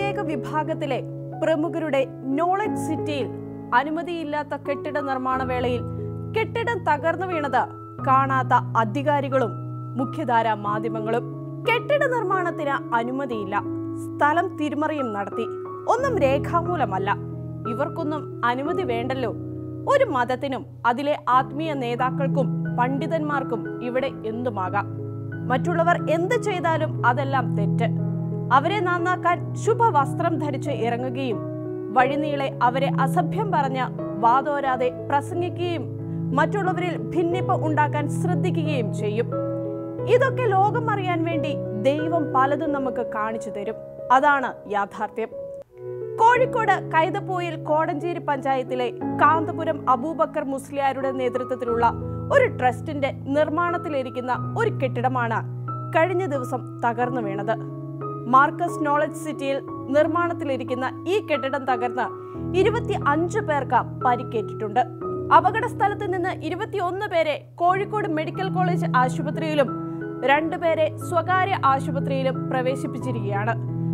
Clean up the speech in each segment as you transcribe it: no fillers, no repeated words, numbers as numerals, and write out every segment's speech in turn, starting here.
പ്രത്യേക വിഭാഗത്തിലെ പ്രമുഖരുടെ നോളജ് സിറ്റിയിൽ അനുമതിയില്ലാത്ത കെട്ടിട നിർമ്മാണ വേളയിൽ കെട്ടിടം തകർന്നു വീണത് കാണാത്ത അധികാരികളും മുഖ്യധാര മാധ്യമങ്ങളും. കെട്ടിട നിർമ്മാണത്തിന് അനുമതിയില്ല, സ്ഥലം തിരിമറിയും നടത്തി, ഒന്നും രേഖാമൂലമല്ല. ഇവർക്കൊന്നും അനുമതി വേണ്ടല്ലോ. ഒരു മതത്തിനും അതിലെ ആത്മീയ നേതാക്കൾക്കും പണ്ഡിതന്മാർക്കും ഇവിടെ എന്തുമാകാം. മറ്റുള്ളവർ എന്ത് ചെയ്താലും അതെല്ലാം തെറ്റ്. അവരെ നന്നാക്കാൻ ശുഭവസ്ത്രം ധരിച്ച് ഇറങ്ങുകയും വഴിനീളെ അവരെ അസഭ്യം പറഞ്ഞ് വാതോരാതെ പ്രസംഗിക്കുകയും മറ്റുള്ളവരിൽ ഭിന്നിപ്പ് ഉണ്ടാക്കാൻ ശ്രദ്ധിക്കുകയും ചെയ്യും. ഇതൊക്കെ ലോകം അറിയാൻ വേണ്ടി ദൈവം പലതും നമുക്ക് കാണിച്ചു തരും. അതാണ് യാഥാർത്ഥ്യം. കോഴിക്കോട് കൈതപ്പോയിൽ കോടഞ്ചേരി പഞ്ചായത്തിലെ കാന്തപുരം അബൂബക്കർ മുസ്ലിയാരുടെ നേതൃത്വത്തിലുള്ള ഒരു ട്രസ്റ്റിന്റെ നിർമ്മാണത്തിലിരിക്കുന്ന ഒരു കെട്ടിടമാണ് കഴിഞ്ഞ ദിവസം തകർന്നു വീണത്. മാർക്കസ് നോളജ് സിറ്റിയിൽ നിർമ്മാണത്തിലിരിക്കുന്ന ഈ കെട്ടിടം തകർന്ന് 25 പേർക്ക് പരിക്കേറ്റിട്ടുണ്ട്. അപകട സ്ഥലത്ത് നിന്ന് 21 പേരെ കോഴിക്കോട് മെഡിക്കൽ കോളേജ് ആശുപത്രിയിലും 2 പേരെ സ്വകാര്യ ആശുപത്രിയിലും പ്രവേശിപ്പിച്ചിരിക്കുകയാണ്.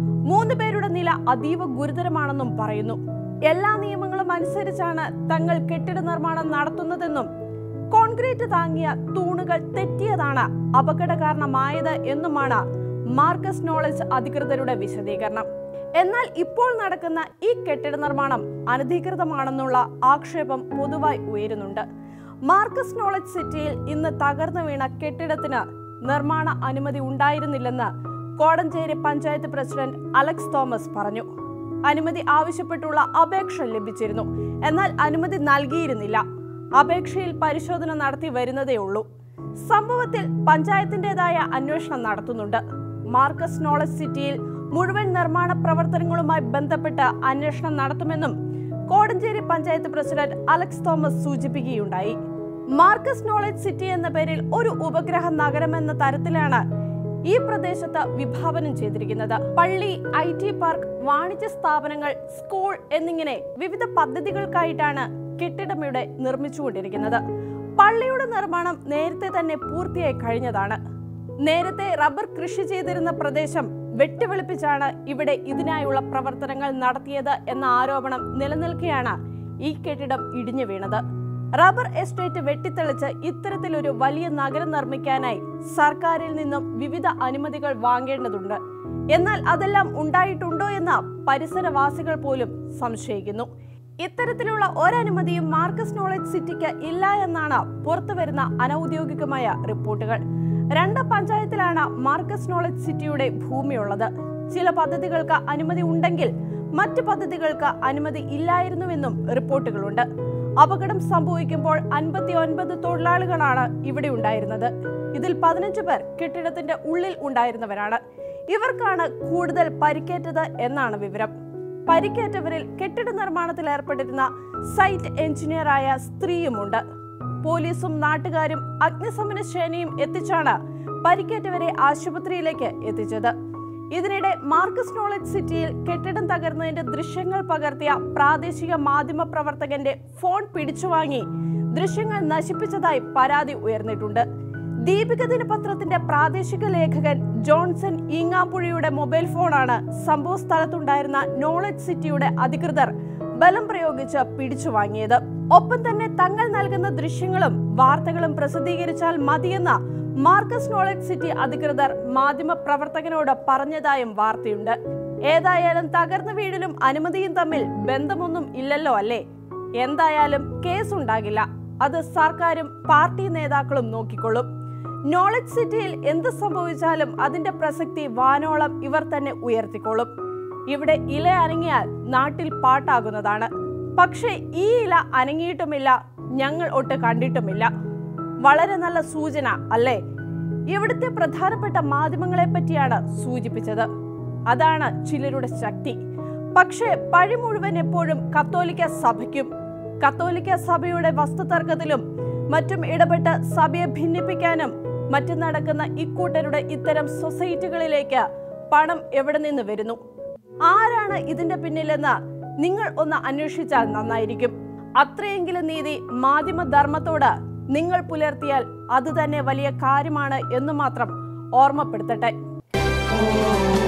3 പേരുടെ നില അതീവ ഗുരുതരമാണെന്നും പറയുന്നു. എല്ലാ നിയമങ്ങളും അനുസരിച്ചാണ് തങ്ങൾ കെട്ടിട നിർമ്മാണം നടത്തുന്നതെന്നും കോൺക്രീറ്റ് താങ്ങിയ തൂണുകൾ തെറ്റിയതാണ് അപകട കാരണമായത് എന്നുമാണ് മാർക്കസ് നോളജ് അധികൃതരുടെ വിശദീകരണം. എന്നാൽ ഇപ്പോൾ നടക്കുന്ന ഈ കെട്ടിട നിർമ്മാണം അനധികൃതമാണെന്നുള്ള ആക്ഷേപം പൊതുവായി ഉയരുന്നുണ്ട്. മാർക്കസ് നോളജ് സിറ്റിയിൽ ഇന്ന് തകർന്നു വീണ കെട്ടിടത്തിന് നിർമ്മാണ അനുമതി ഉണ്ടായിരുന്നില്ലെന്ന് കോടഞ്ചേരി പഞ്ചായത്ത് പ്രസിഡന്റ് അലക്സ് തോമസ് പറഞ്ഞു. അനുമതി ആവശ്യപ്പെട്ടുള്ള അപേക്ഷ ലഭിച്ചിരുന്നു, എന്നാൽ അനുമതി നൽകിയിരുന്നില്ല. അപേക്ഷയിൽ പരിശോധന നടത്തി വരുന്നതേ ഉള്ളൂ. സംഭവത്തിൽ പഞ്ചായത്തിന്റേതായ അന്വേഷണം നടത്തുന്നുണ്ട്. മാർക്കസ് നോളജ് സിറ്റിയിൽ മുഴുവൻ നിർമ്മാണ പ്രവർത്തനങ്ങളുമായി ബന്ധപ്പെട്ട് അന്വേഷണം നടത്തുമെന്നും കോടഞ്ചേരി പഞ്ചായത്ത് പ്രസിഡന്റ് അലക്സ് തോമസ് സൂചിപ്പിക്കുകയുണ്ടായി. മാർക്കസ് നോളജ് സിറ്റി എന്ന പേരിൽ ഒരു ഉപഗ്രഹ നഗരമെന്ന തരത്തിലാണ് ഈ പ്രദേശത്ത് വിഭാവനം ചെയ്തിരിക്കുന്നത്. പള്ളി, IT പാർക്ക്, വാണിജ്യ സ്ഥാപനങ്ങൾ, സ്കൂൾ എന്നിങ്ങനെ വിവിധ പദ്ധതികൾക്കായിട്ടാണ് കെട്ടിടം ഇവിടെ നിർമ്മിച്ചുകൊണ്ടിരിക്കുന്നത്. പള്ളിയുടെ നിർമ്മാണം നേരത്തെ തന്നെ പൂർത്തിയായി കഴിഞ്ഞതാണ്. നേരത്തെ റബ്ബർ കൃഷി ചെയ്തിരുന്ന പ്രദേശം വെട്ടിവെളുപ്പിച്ചാണ് ഇവിടെ ഇതിനായുള്ള പ്രവർത്തനങ്ങൾ നടത്തിയത് എന്ന ആരോപണം നിലനിൽക്കെയാണ് ഈ കെട്ടിടം ഇടിഞ്ഞു വീണത്. റബ്ബർ എസ്റ്റേറ്റ് വെട്ടിത്തെളിച്ച് ഇത്തരത്തിലൊരു വലിയ നഗരം നിർമ്മിക്കാനായി സർക്കാരിൽ നിന്നും വിവിധ അനുമതികൾ വാങ്ങേണ്ടതുണ്ട്. എന്നാൽ അതെല്ലാം ഉണ്ടായിട്ടുണ്ടോ എന്ന് പരിസരവാസികൾ പോലും സംശയിക്കുന്നു. ഇത്തരത്തിലുള്ള ഒരനുമതിയും മാർക്കസ് നോളജ് സിറ്റിക്ക് ഇല്ല എന്നാണ് പുറത്തുവരുന്ന അനൌദ്യോഗികമായ റിപ്പോർട്ടുകൾ. 2 പഞ്ചായത്തിലാണ് മാർക്കസ് നോളജ് സിറ്റിയുടെ ഭൂമിയുള്ളത്. ചില പദ്ധതികൾക്ക് അനുമതി ഉണ്ടെങ്കിൽ മറ്റ് പദ്ധതികൾക്ക് അനുമതി ഇല്ലായിരുന്നുവെന്നും റിപ്പോർട്ടുകളുണ്ട്. അപകടം സംഭവിക്കുമ്പോൾ 59 തൊഴിലാളികളാണ് ഇവിടെ ഉണ്ടായിരുന്നത്. ഇതിൽ 15 പേർ കെട്ടിടത്തിന്റെ ഉള്ളിൽ ഉണ്ടായിരുന്നവരാണ്. ഇവർക്കാണ് കൂടുതൽ പരിക്കേറ്റത് എന്നാണ് വിവരം. പരിക്കേറ്റവരിൽ കെട്ടിട നിർമ്മാണത്തിൽ ഏർപ്പെട്ടിരുന്ന സൈറ്റ് എഞ്ചിനീയറായ സ്ത്രീയുമുണ്ട്. പോലീസും നാട്ടുകാരും അഗ്നിശമന സേനയും എത്തിച്ചാണ് പരിക്കേറ്റവരെ ആശുപത്രിയിലേക്ക് എത്തിച്ചത്. ഇതിനിടെ മാർക്കസ് നോളജ് സിറ്റിയിൽ കെട്ടിടം തകർന്നതിന്റെ ദൃശ്യങ്ങൾ പകർത്തിയ പ്രാദേശിക മാധ്യമ പ്രവർത്തകന്റെ ഫോൺ പിടിച്ചുവാങ്ങി ദൃശ്യങ്ങൾ നശിപ്പിച്ചതായി പരാതി ഉയർന്നിട്ടുണ്ട്. ദീപിക ദിനപത്രത്തിന്റെ പ്രാദേശിക ലേഖകൻ ജോൺസൺ ഈങ്ങാപ്പുഴയുടെ മൊബൈൽ ഫോണാണ് സംഭവ സ്ഥലത്തുണ്ടായിരുന്ന നോളജ് സിറ്റിയുടെ അധികൃതർ ബലം പ്രയോഗിച്ച് പിടിച്ചുവാങ്ങിയത്. ഒപ്പം തന്നെ തങ്ങൾ നൽകുന്ന ദൃശ്യങ്ങളും വാർത്തകളും പ്രസിദ്ധീകരിച്ചാൽ മതിയെന്ന മാർക്കസ് നോളജ് സിറ്റി അധികൃതർ മാധ്യമ പ്രവർത്തകനോട് പറഞ്ഞതായും വാർത്തയുണ്ട്. ഏതായാലും തകർന്ന വീടിനും അനുമതിയും തമ്മിൽ ബന്ധമൊന്നും ഇല്ലല്ലോ അല്ലേ? എന്തായാലും കേസുണ്ടാകില്ല. അത് സർക്കാരും പാർട്ടി നേതാക്കളും നോക്കിക്കൊള്ളും. നോളജ് സിറ്റിയിൽ എന്ത് സംഭവിച്ചാലും അതിന്റെ പ്രസക്തി വാനോളം ഇവർ തന്നെ ഉയർത്തിക്കൊള്ളും. ഇവിടെ ഇല അനങ്ങിയാൽ നാട്ടിൽ പാട്ടാകുന്നതാണ്. പക്ഷേ ഈ ഇല അനങ്ങിയിട്ടുമില്ല, ഞങ്ങൾ ഒട്ട് കണ്ടിട്ടുമില്ല. വളരെ നല്ല സൂചന അല്ലേ? ഇവിടുത്തെ പ്രധാനപ്പെട്ട മാധ്യമങ്ങളെ പറ്റിയാണ് സൂചിപ്പിച്ചത്. അതാണ് ചിലരുടെ ശക്തി. പക്ഷേ പഴി മുഴുവൻ എപ്പോഴും കത്തോലിക്ക സഭയ്ക്കും. കത്തോലിക്ക സഭയുടെ വസ്തുതർക്കത്തിലും മറ്റും ഇടപെട്ട് സഭയെ ഭിന്നിപ്പിക്കാനും മറ്റും നടക്കുന്ന ഇക്കൂട്ടരുടെ ഇത്തരം സൊസൈറ്റികളിലേക്ക് പണം എവിടെ നിന്ന് വരുന്നു, ആരാണ് ഇതിന്റെ പിന്നിലെന്ന് നിങ്ങൾ ഒന്ന് അന്വേഷിച്ചാൽ നന്നായിരിക്കും. അത്രയെങ്കിലും നീതി മാധ്യമധർമ്മത്തോട് നിങ്ങൾ പുലർത്തിയാൽ അത് തന്നെ വലിയ കാര്യമാണ് എന്ന് മാത്രം ഓർമ്മപ്പെടുത്തട്ടെ.